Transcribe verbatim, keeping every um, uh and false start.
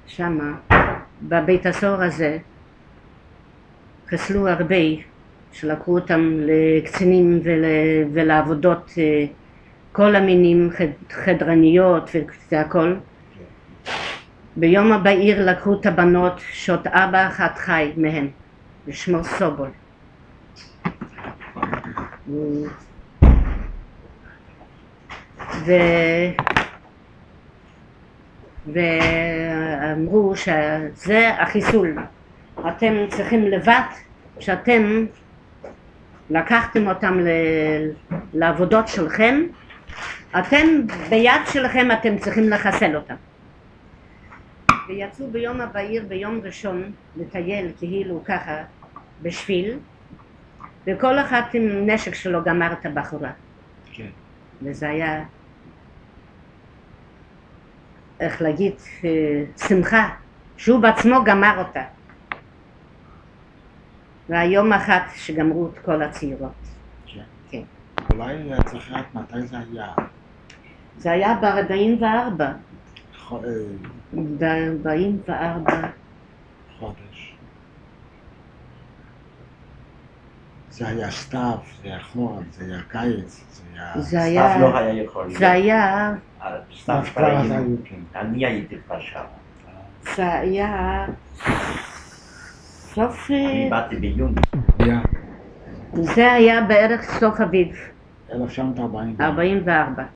שמה, בבית הסוהר הזה, חסלו הרבה שלקחו אותם לקצינים ול, ולעבודות כל המינים, חד, חדרניות והכל. ביום הבאיר לקחו את הבנות שעוד אבא אחד חי מהם, בשמו סובול. ו... ואמרו שזה החיסול. אתם צריכים לבד, שאתם לקחתם אותם ל... לעבודות שלכם, אתם ביד שלכם אתם צריכים לחסל אותם. ויצאו ביום הבאיר, ביום ראשון, לטייל כאילו ככה בשביל, וכל אחד עם נשק שלו גמר את הבחורה. כן. וזה היה, איך להגיד, שמחה, שהוא בעצמו גמר אותה. והיום אחת שגמרו את כל הצעירות. כן. כן. אולי צריך לדעת מתי זה היה? זה היה ב-ארבעים וארבע. ב-ארבעים וארבע. חודש. זה היה סתיו, זה היה חורף, זה היה קיץ, זה היה... זה היה... סתיו לא היה יכול להיות. זה היה... סתיו כבר היינו, אני הייתי כבר שם. זה היה... סוף... אני באתי ביוני. זה היה בערך סוף אביב. אלף תשע מאות ארבעים ארבעים וארבע.